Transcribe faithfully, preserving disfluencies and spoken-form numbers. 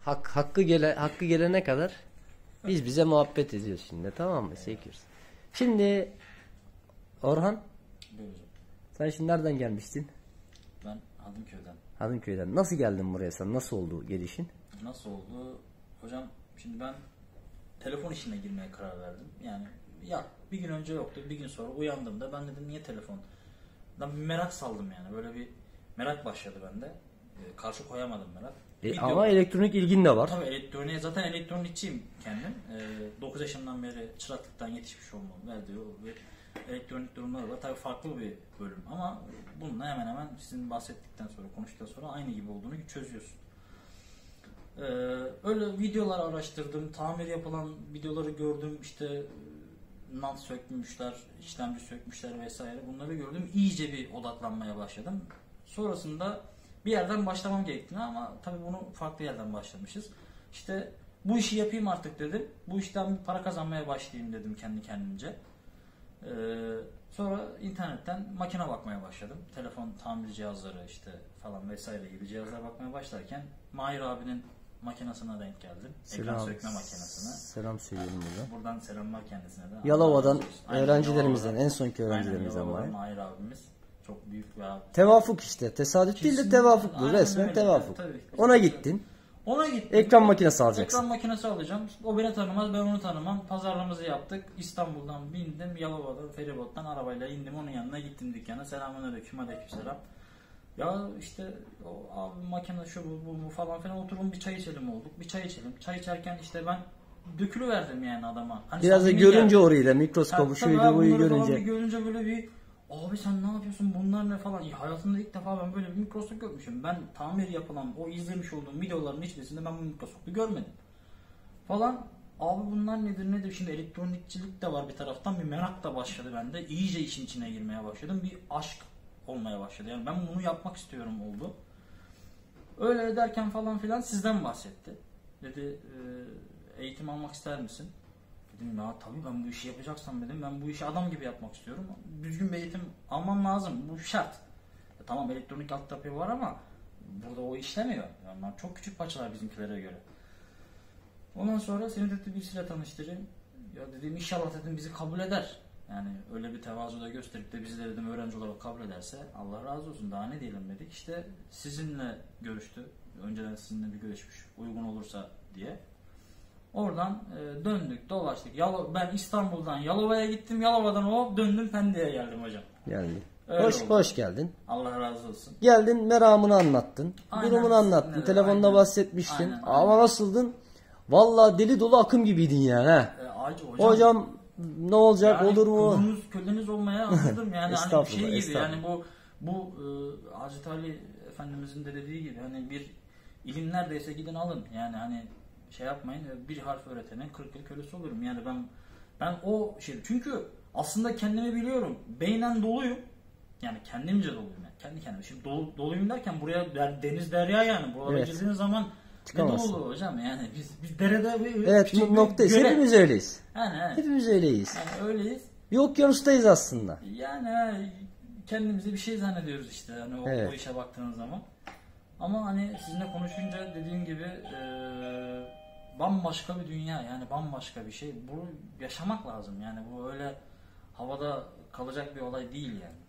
hak, hakkı gele hakkı gelene kadar biz bize muhabbet ediyoruz şimdi, tamam mı? Çekiyoruz. Şimdi Orhan, Buyurun. sen şimdi nereden gelmiştin? Ben Hadımköy'den. Hadımköy'den. Nasıl geldin buraya sen? Nasıl oldu gelişin? Nasıl oldu? Hocam şimdi ben telefon işine girmeye karar verdim. Yani ya bir gün önce yoktu. Bir gün sonra uyandığımda ben dedim niye telefon? Ben bir merak saldım yani. Böyle bir merak başladı bende. Ee, karşı koyamadım merak. E, Video- ama elektronik ilgin de var. Tabii elektroniğe zaten elektronikçiyim kendim. Ee, dokuz yaşından beri çıraklıktan yetişmiş olmam verdiği o bir elektronik durumları var. Tabii farklı bir bölüm ama bununla hemen hemen sizin bahsettikten sonra, konuştuktan sonra aynı gibi olduğunu çözüyorsun. Ee, öyle videolar araştırdım, tamir yapılan videoları gördüm, işte nant sökmüşler, işlemci sökmüşler vesaire, bunları gördüm. İyice bir odaklanmaya başladım. Sonrasında bir yerden başlamam gerektiğini, ama tabii bunu farklı yerden başlamışız. İşte bu işi yapayım artık dedim. Bu işten bir para kazanmaya başlayayım dedim kendi kendimce. Ee, sonra internetten makine bakmaya başladım. Telefon tamir cihazları işte falan vesaire gibi cihazlara bakmaya başlarken Mahir abinin makinesine denk geldim. Ekran Selam, sökme makinesine. selam söyleyelim burada. Buradan selamlar kendisine de. Yalova'dan Aynen, öğrencilerimizden, Yalova'dan. en sonki öğrencilerimizden Aynen, var. Yalova'dan Mahir abimiz çok büyük bir abi. Tevafuk işte. Tesadüf değil de Kesinlikle. tevafuk bu. Aynen Resmen öyle. tevafuk. Tabii. Ona gittin. Ona gittim. Ekran makinesi alacaksın. Ekran makinesi alacağım. O beni tanımaz, ben onu tanımam. Pazarlığımızı yaptık. İstanbul'dan bindim. Yalova'dan, feribottan arabayla indim. Onun yanına gittim dükkana. Selamünaleyküm, aleykümselam. Ya işte o abi makine şu bu, bu, bu falan filan, oturun bir çay içelim olduk. Bir çay içelim. Çay içerken işte ben dökülüverdim yani adama. Hani Biraz da samimi görünce geldi. orayı da mikroskobu Tabii şuydu abi, buyu bunları falan görünce. bir görünce böyle bir, abi sen ne yapıyorsun, bunlar ne falan. Ya hayatımda ilk defa ben böyle bir mikroskop görmüşüm. Ben tamir yapılan o izlemiş olduğum videoların hiçbirisinde ben bu mikroskopu görmedim. Falan. Abi bunlar nedir nedir, şimdi elektronikçilik de var bir taraftan, bir merak da başladı bende. İyice işin içine girmeye başladım. Bir aşk olmaya başladı. Yani ben bunu yapmak istiyorum oldu. Öyle ederken falan filan sizden bahsetti. Dedi e, eğitim almak ister misin? Dedim ya tabii, ben bu işi yapacaksam dedim, ben bu işi adam gibi yapmak istiyorum. Düzgün bir eğitim almam lazım. Bu şart. E, tamam elektronik altyapı var ama burada o işlemiyor. Yani onlar çok küçük parçalar bizimkilere göre. Ondan sonra seni dedi birisiyle tanıştırayım. Ya dedim inşallah dedim bizi kabul eder. Yani öyle bir tevazu da gösterip de bizi de dedim öğrenci olarak kabul ederse Allah razı olsun, daha ne diyelim dedik. İşte sizinle görüştü. Önceden sizinle bir görüşmüş, uygun olursa diye. Oradan e, döndük dolaştık. Yalo ben İstanbul'dan Yalova'ya gittim. Yalova'dan hop döndüm Pendik'e geldim hocam. Geldi. Öyle Hoş oldu. hoş geldin. Allah razı olsun. Geldin, meramını anlattın. Aynen, Durumunu anlattın. sizinle de, Telefonda aynen. bahsetmiştin. Aynen, Ama aynen. nasıldın? Vallahi deli dolu akım gibiydin yani. He. E, acı hocam. Hocam ne olacak, Yani olur mu? kulunuz, köleniz olmaya anladım yani, hani Estağfurullah, şey gibi estağfurullah. yani bu bu e, Hazreti Ali Efendimizin de dediği gibi hani bir ilim neredeyse gidin alın yani, hani şey yapmayın, bir harf öğretenin kırk yıl kölesi olurum yani. Ben ben o şey, çünkü aslında kendimi biliyorum, beynen doluyum yani, kendimce doluyum yani, kendi kendime. Şimdi dolu, doluyum derken buraya der, deniz derya yani, buralara Evet. girdiğiniz zaman ne Çıkamazsın. dolu hocam yani, biz biz derede bir Evet, küçük bu bir noktayız. göle- Hepimiz öyleyiz. yani, evet. Hepimiz öyleyiz. Yani öyleyiz. Bir okyanustayız aslında. Yani ha, kendimizi bir şey zannediyoruz işte hani o, Evet. o işe baktığınız zaman. Ama hani sizinle konuşunca dediğim gibi e, bambaşka bir dünya yani, bambaşka bir şey. Bu yaşamak lazım yani, bu öyle havada kalacak bir olay değil yani.